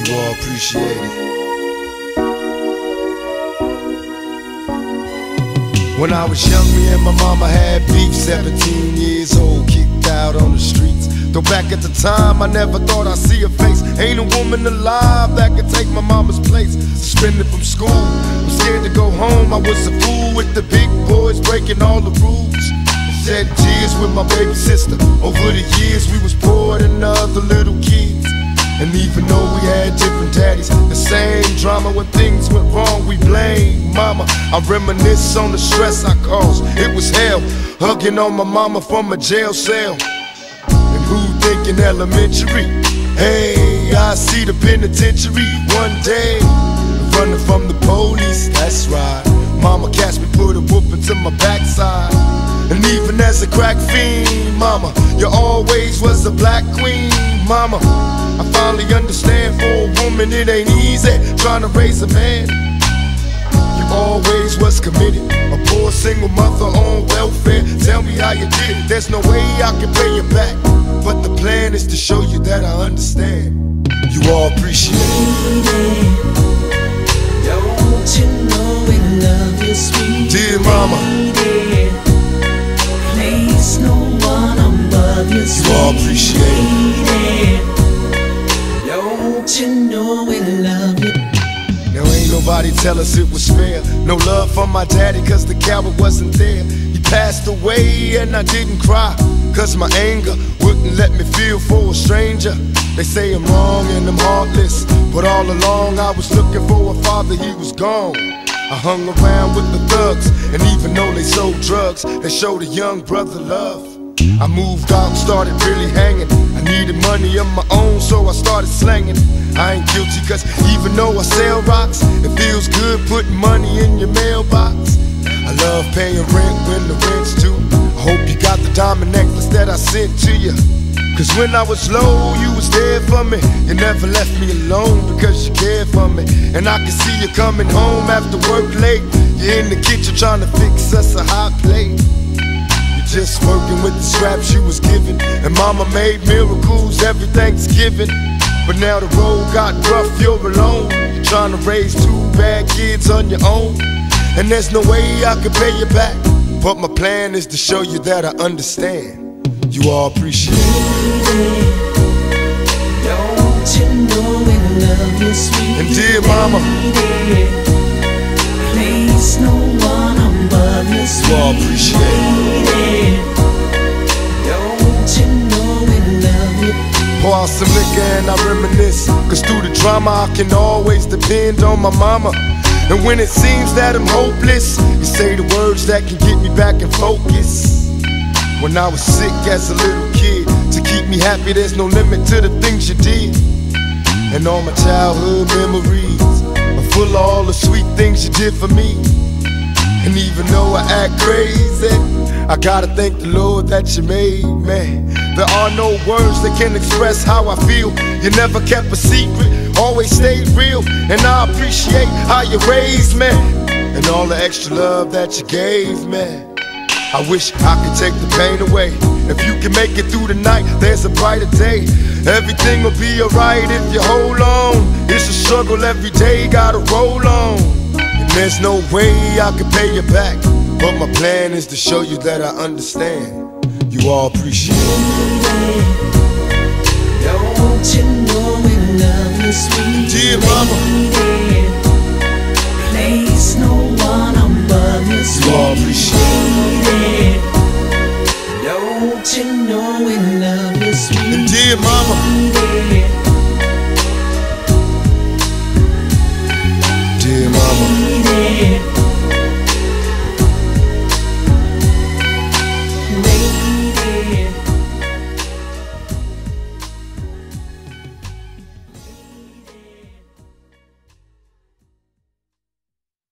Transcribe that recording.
You all appreciate it. When I was young, me and my mama had beef. 17 years old, kicked out on the streets. Though back at the time, I never thought I'd see her face. Ain't a woman alive that could take my mama's place. Suspended from school, I'm scared to go home. I was a fool with the big boys, breaking all the rules. Shed tears with my baby sister. Over the years, we was poor than other little kids. And even though we had different daddies, the same drama when things went wrong, we blame mama. I reminisce on the stress I caused. It was hell, hugging on my mama from a jail cell. And who thinking elementary? Hey, I see the penitentiary one day. Running from the police, that's right. Mama catch me, put a whooping to my backside. And even as a crack fiend, mama, you always was a black queen, mama. I finally understand, for a woman it ain't easy trying to raise a man. You always was committed, a poor single mother on welfare. Tell me how you did it, there's no way I can pay you back. But the plan is to show you that I understand. You all appreciate it. Don't you know we love you, sweet dear mama. Place no one above you, sweet. You all appreciate it. Don't you know we love you? Now ain't nobody tell us it was fair. No love from my daddy cause the coward wasn't there. He passed away and I didn't cry, cause my anger wouldn't let me feel for a stranger. They say I'm wrong and I'm heartless, but all along I was looking for a father, he was gone. I hung around with the thugs, and even though they sold drugs, they showed a young brother love. I moved out and started really hanging. I needed money of my own, so I started slanging. I ain't guilty cause even though I sell rocks, it feels good putting money in your mailbox. I love paying rent when the rent's due. I hope you got the diamond necklace that I sent to you. Cause when I was low, you was there for me. You never left me alone because you cared for me. And I can see you coming home after work late. You're in the kitchen trying to fix us a hot plate. You're just working with the scraps you was given. And mama made miracles every Thanksgiving. But now the road got rough, you're alone. You're trying to raise two bad kids on your own. And there's no way I can pay you back. But my plan is to show you that I understand. You all appreciate it. Don't you know we love you, sweet. And dear mama, place no one above you, sweet. you all appreciate it. Don't you know we love you? Pour out some liquor and I reminisce, cause through the drama I can always depend on my mama. And when it seems that I'm hopeless, you say the words that can get me back in focus. When I was sick as a little kid, to keep me happy there's no limit to the things you did. And all my childhood memories are full of all the sweet things you did for me. And even though I act crazy, I gotta thank the Lord that you made me. There are no words that can express how I feel. You never kept a secret, always stayed real. And I appreciate how you raised me, and all the extra love that you gave me. I wish I could take the pain away. If you can make it through the night, there's a brighter day. Everything will be alright if you hold on. It's a struggle every day, gotta roll on. And there's no way I can pay you back, but my plan is to show you that I understand. You all appreciate it. Don't you know we love you, sweet. Dear mama.